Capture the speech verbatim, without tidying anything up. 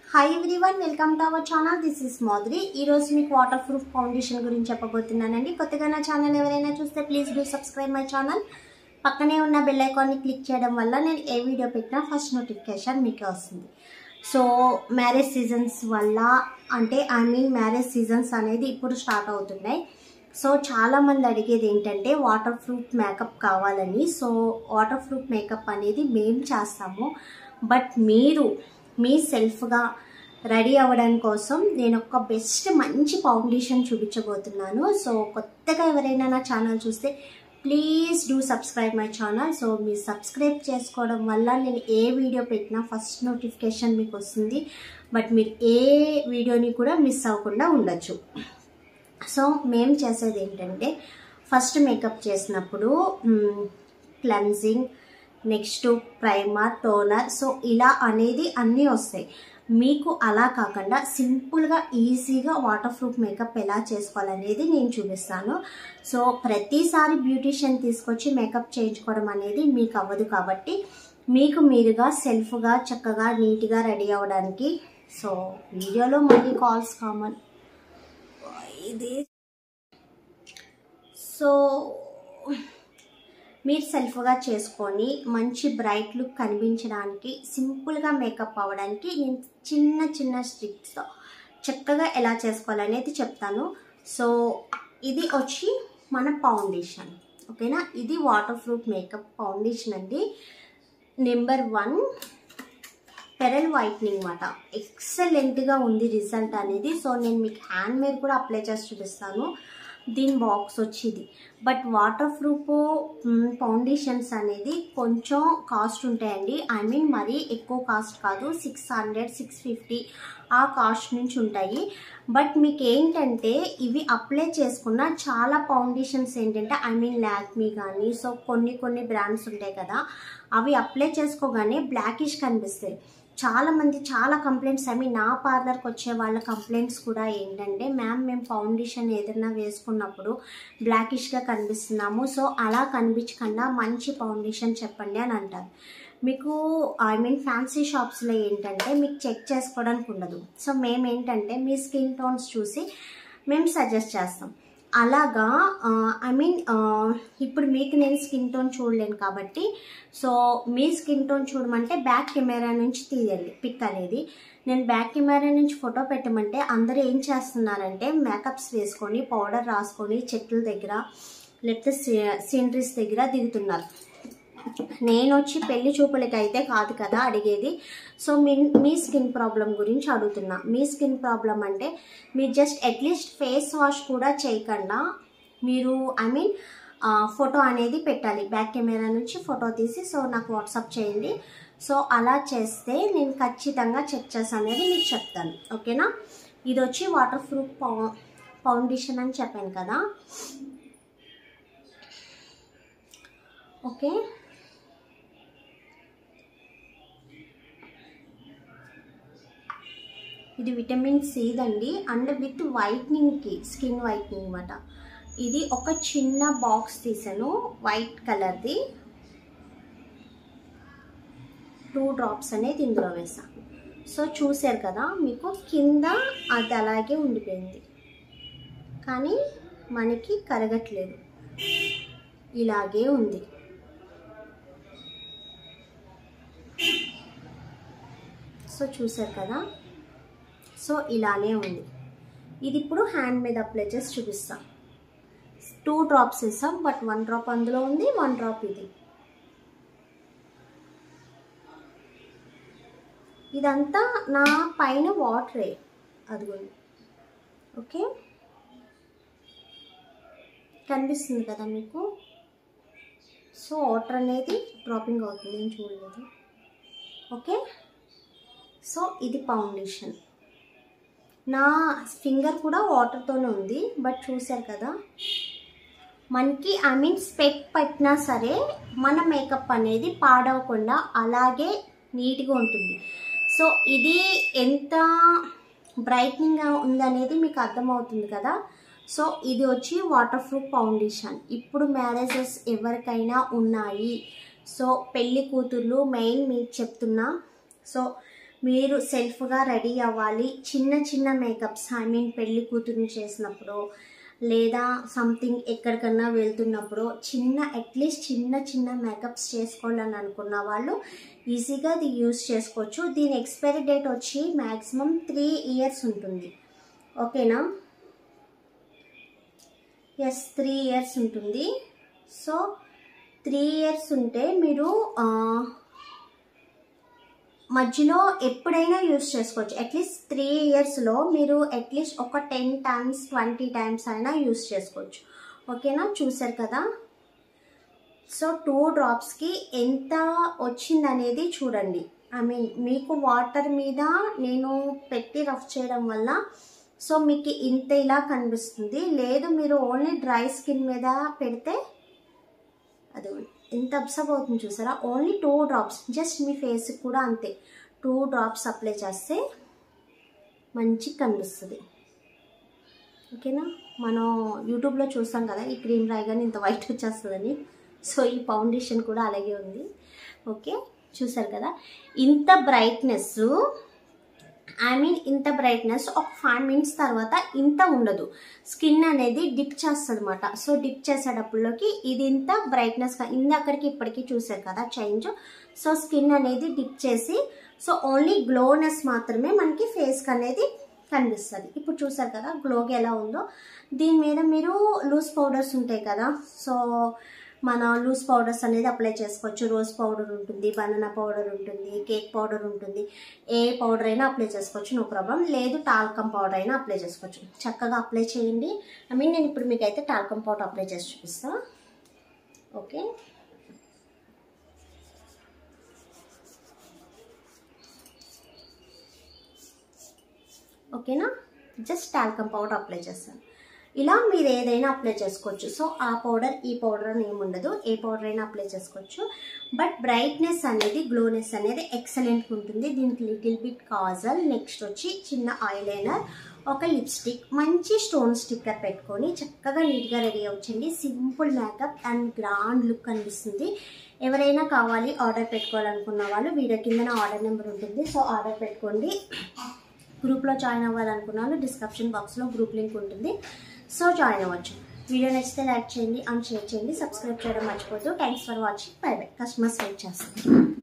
Hi everyone, welcome to our channel. This is Madhuri. ఈ రోజు మీకు వాటర్ ప్రూఫ్ ఫౌండేషన్ గురించి చెప్పబోతున్నానండి. కొత్తగా నా ఛానల్ ఎవరైనా చూస్తే please do subscribe my channel. పక్కనే ఉన్న బెల్ ఐకాన్ని క్లిక్ చేయడం వల్ల నేను ఏ వీడియో పెట్టినా ఫస్ట్ నోటిఫికేషన్ మీకే వస్తుంది. సో మ్యారేజ్ సీజన్స్ వల్ల అంటే ఐ మీన్ మ్యారేజ్ సీజన్స్ అనేది ఇప్పుడు స్టార్ట్ అవుతున్నాయి. సో చాలామంది అడిగేది ఏంటంటే వాటర్ ప్రూఫ్ మేకప్ కావాలని. సో వాటర్ ప్రూఫ్ మేకప్ అనేది మేము చేస్తాము, బట్ మీరు మీ సెల్ఫ్గా రెడీ అవ్వడం కోసం నేను ఒక బెస్ట్ మంచి ఫౌండేషన్ చూపించబోతున్నాను. సో కొత్తగా ఎవరైనా నా ఛానల్ చూస్తే please do subscribe my channel. So మీరు సబ్స్క్రైబ్ చేసుకోవడం వల్ల నేను ఏ వీడియో పెట్టినా ఫస్ట్ నోటిఫికేషన్ మీకు వస్తుంది, బట్ మీరు ఏ వీడియోని కూడా మిస్ అవ్వకుండా ఉండొచ్చు. సో మేము చేసేది ఏంటంటే ఫస్ట్ మేకప్ చేసినప్పుడు cleansing, next primer, toner, so ఇలా అనేది అన్నీ వస్తాయి. మీకు అలా కాకుండా సింపుల్గా ఈజీగా వాటర్ ప్రూఫ్ మేకప్ ఎలా చేసుకోవాలనేది నేను చూపిస్తాను. సో ప్రతిసారి బ్యూటీషియన్ తీసుకొచ్చి మేకప్ చేయించుకోవడం అనేది మీకు అవ్వదు, కాబట్టి మీకు మీరుగా సెల్ఫ్గా చక్కగా నీట్గా రెడీ అవ్వడానికి. సో వీడియోలో మళ్ళీ కాల్స్ కామన్ ఇది. సో మీరు సెల్ఫ్గా చేసుకొని మంచి బ్రైట్ లుక్ కనిపించడానికి, సింపుల్గా మేకప్ అవ్వడానికి నేను చిన్న చిన్న స్ట్రిక్స్తో చక్కగా ఎలా చేసుకోవాలనేది చెప్తాను. సో ఇది వచ్చి మన ఫౌండేషన్, ఓకేనా. ఇది వాటర్ ప్రూఫ్ మేకప్ ఫౌండేషన్ అండి. నెంబర్ వన్ పెరల్ వైట్నింగ్ మాట. ఎక్సలెంట్గా ఉంది రిజల్ట్ అనేది. సో నేను మీకు హ్యాండ్ మేడ్ కూడా అప్లై చేసి చూపిస్తాను. దీని బాక్స్ వచ్చింది, బట్ వాటర్ ప్రూఫ్ ఫౌండేషన్స్ అనేది కొంచెం కాస్ట్ ఉంటాయండి. ఐ మీన్ మరీ ఎక్కువ కాస్ట్ కాదు, సిక్స్ హండ్రెడ్ సిక్స్ ఫిఫ్టీ ఆ కాస్ట్ నుంచి ఉంటాయి. బట్ మీకు ఏంటంటే ఇవి అప్లై చేసుకున్న చాలా ఫౌండేషన్స్ ఏంటంటే ఐ మీన్ లాక్మీ కానీ, సో కొన్ని కొన్ని బ్రాండ్స్ ఉంటాయి కదా, అవి అప్లై చేసుకోగానే బ్లాకిష్ కనిపిస్తాయి. చాలా మంది చాలా కంప్లైంట్స్, ఐ మీన్ నా పార్లర్కి వచ్చే వాళ్ళ కంప్లైంట్స్ కూడా ఏంటంటే మ్యామ్ మేము ఫౌండేషన్ ఏదైనా వేసుకున్నప్పుడు బ్లాకిష్గా కనిపిస్తున్నాము, సో అలా కనిపించకుండా మంచి ఫౌండేషన్ చెప్పండి అని అంటారు. మీకు ఐ మీన్ ఫ్యాన్సీ షాప్స్లో ఏంటంటే మీకు చెక్ చేసుకోవడానికి ఉండదు. సో మేము ఏంటంటే మీ స్కిన్ టోన్స్ చూసి మేము సజెస్ట్ చేస్తాం. అలాగా ఐ మీన్ ఇప్పుడు మీకు నేను స్కిన్ టోన్ చూడలేను కాబట్టి, సో మీ స్కిన్ టోన్ చూడమంటే బ్యాక్ కెమెరా నుంచి తీయాలి పిక్ అనేది. నేను బ్యాక్ కెమెరా నుంచి ఫోటో పెట్టమంటే అందరూ ఏం చేస్తున్నారంటే మేకప్స్ వేసుకొని పౌడర్ రాసుకొని చెట్ల దగ్గర లేకపోతే సీనరీస్ దగ్గర దిగుతున్నారు. నేను వచ్చి పెళ్లి చూపులకి అయితే కాదు కదా అడిగేది. సో మీ మీ స్కిన్ ప్రాబ్లం గురించి అడుగుతున్నా. మీ స్కిన్ ప్రాబ్లం అంటే మీరు జస్ట్ అట్లీస్ట్ ఫేస్ వాష్ కూడా చేయకుండా మీరు ఐ మీన్ ఫోటో అనేది పెట్టాలి. బ్యాక్ కెమెరా నుంచి ఫోటో తీసి సో నాకు వాట్సాప్ చేయండి. సో అలా చేస్తే నేను ఖచ్చితంగా చెక్ చేసి అనేది మీకు చెప్తాను, ఓకేనా. ఇది వచ్చి వాటర్ ప్రూఫ్ ఫౌండేషన్ అని చెప్పాను కదా, ఓకే. ఇది విటమిన్ సి దండి, అండ్ విత్ వైట్నింగ్కి స్కిన్ వైట్నింగ్ అన్నమాట. ఇది ఒక చిన్న బాక్స్ తీసాను వైట్ కలర్ది, టూ డ్రాప్స్ అనేది ఇందులో వేసాను. సో చూసారు కదా, మీకు కింద అది అలాగే ఉండిపోయింది కానీ మనకి కరగట్లేదు, ఇలాగే ఉంది. సో చూసారు కదా, సో ఇలానే ఉంది. ఇది ఇప్పుడు హ్యాండ్ మీద అప్లై చేసి చూపిస్తాం. టూ డ్రాప్స్ వేసాం, బట్ వన్ డ్రాప్ అందులో ఉంది, వన్ డ్రాప్ ఇది. ఇదంతా నా పైన వాటరే, అదిగోండి, ఓకే. కనిపిస్తుంది కదా మీకు. సో వాటర్ అనేది డ్రాపింగ్ అవుతుంది, నేను చూడలేదు, ఓకే. సో ఇది ఫౌండేషన్. నా ఫింగర్ కూడా వాటర్తోనే ఉంది, బట్ చూసారు కదా మనకి ఐ మీన్ స్పెక్ పట్టినా సరే మన మేకప్ అనేది పాడవకుండా అలాగే నీట్గా ఉంటుంది. సో ఇది ఎంత బ్రైట్నింగ్గా ఉందనేది మీకు అర్థమవుతుంది కదా. సో ఇది వచ్చి వాటర్ ప్రూఫ్ ఫౌండేషన్. ఇప్పుడు మ్యారేజెస్ ఎవరికైనా ఉన్నాయి, సో పెళ్ళి కూతుర్లు మెయిన్ మీకు చెప్తున్నా. సో మీరు సెల్ఫ్గా రెడీ అవ్వాలి, చిన్న చిన్న మేకప్స్ ఐ మీన్ పెళ్లి కూతురుని చేసినప్పుడు లేదా సంథింగ్ ఎక్కడికన్నా వెళ్తున్నప్పుడు చిన్న అట్లీస్ట్ చిన్న చిన్న మేకప్స్ చేసుకోవాలని అనుకున్న వాళ్ళు ఈజీగా ఇది యూస్ చేసుకోవచ్చు. దీని ఎక్స్పైరీ డేట్ వచ్చి మ్యాక్సిమం త్రీ ఇయర్స్ ఉంటుంది. ఓకేనా, ఎస్ త్రీ ఇయర్స్ ఉంటుంది. సో త్రీ ఇయర్స్ ఉంటే మీరు మధ్యలో ఎప్పుడైనా యూస్ చేసుకోవచ్చు. అట్లీస్ట్ త్రీ ఇయర్స్లో మీరు అట్లీస్ట్ ఒక టెన్ టైమ్స్ ట్వంటీ టైమ్స్ అయినా యూస్ చేసుకోవచ్చు. ఓకేనా, చూసారు కదా. సో టూ డ్రాప్స్కి ఎంత వచ్చిందనేది చూడండి. ఐ మీన్ మీకు వాటర్ మీద నేను పెట్టి రఫ్ చేయడం వల్ల సో మీకు ఇంత ఇలా కనిపిస్తుంది. లేదు మీరు ఓన్లీ డ్రై స్కిన్ మీద పెడితే అది ఎంత అబ్సర్వ్ అవుతుంది చూసారా. ఓన్లీ టూ డ్రాప్స్, జస్ట్ మీ ఫేస్కి కూడా అంతే, టూ డ్రాప్స్ అప్లై చేస్తే మంచిగా కనిపిస్తుంది. ఓకేనా, మనం యూట్యూబ్లో చూస్తాం కదా ఈ క్రీమ్ రాయగానే ఇంత వైట్ వచ్చేస్తుందని. సో ఈ ఫౌండేషన్ కూడా అలాగే ఉంది. ఓకే, చూసారు కదా. ఇంత బ్రైట్నెస్ ఐ మీన్ ఇంత బ్రైట్నెస్ ఒక ఫైవ్ మినిట్స్ తర్వాత ఇంత ఉండదు. స్కిన్ అనేది డిప్ చేస్తుంది అనమాట. సో డిప్ చేసేటప్పుడులోకి ఇది ఇంత బ్రైట్నెస్ ఇందక్కడికి ఇప్పటికీ చూసారు కదా చేంజ్. సో స్కిన్ అనేది డిప్ చేసి సో ఓన్లీ గ్లోనెస్ మాత్రమే మనకి ఫేస్కి అనేది కనిపిస్తుంది. ఇప్పుడు చూసారు కదా గ్లోగా ఎలా ఉందో. దీని మీద మీరు లూజ్ పౌడర్స్ ఉంటాయి కదా, సో మన లూజ్ పౌడర్స్ అనేది అప్లై చేసుకోవచ్చు. రోజ్ పౌడర్ ఉంటుంది, బనానా పౌడర్ ఉంటుంది, కేక్ పౌడర్ ఉంటుంది, ఏ పౌడర్ అయినా అప్లై చేసుకోవచ్చు, నో ప్రాబ్లం. లేదు టాల్కమ్ పౌడర్ అయినా అప్లై చేసుకోవచ్చు. చక్కగా అప్లై చేయండి. ఐ మీన్ నేను ఇప్పుడు మీకు అయితే టాల్కమ్ పౌడర్ అప్లై చేసి చూపిస్తాను. ఓకే, ఓకేనా, జస్ట్ టాల్కమ్ పౌడర్ అప్లై చేస్తాను. ఇలా మీరు ఏదైనా అప్లై చేసుకోవచ్చు. సో ఆ పౌడర్ ఈ పౌడర్ అని ఏమి ఉండదు, ఏ పౌడర్ అయినా అప్లై చేసుకోవచ్చు. బట్ బ్రైట్నెస్ అనేది గ్లోనెస్ అనేది ఎక్సలెంట్గా ఉంటుంది. దీనికి లిటిల్ బిట్ కాజల్, నెక్స్ట్ వచ్చి చిన్న ఐలైనర్, ఒక లిప్స్టిక్, మంచి స్టోన్ స్టిక్కర్ పెట్టుకొని చక్కగా నీట్గా రెడీ అవ్వచ్చండి. Simple makeup and grand look కనిపిస్తుంది. ఎవరైనా కావాలి ఆర్డర్ పెట్టుకోవాలనుకున్న వాళ్ళు వీడియో కింద ఆర్డర్ నెంబర్ ఉంటుంది. సో ఆర్డర్ పెట్టుకోండి. గ్రూప్లో జాయిన్ అవ్వాలనుకున్నాను, డిస్క్రిప్షన్ బాక్స్లో గ్రూప్ లింక్ ఉంటుంది. సో జాయిన్ అవ్వచ్చు. వీడియో నచ్చితే లైక్ చేయండి అండ్ షేర్ చేయండి. సబ్స్క్రైబ్ చేయడం మర్చిపోతూ. Thanks for watching. Bye bye. Customers wait చేస్తాను.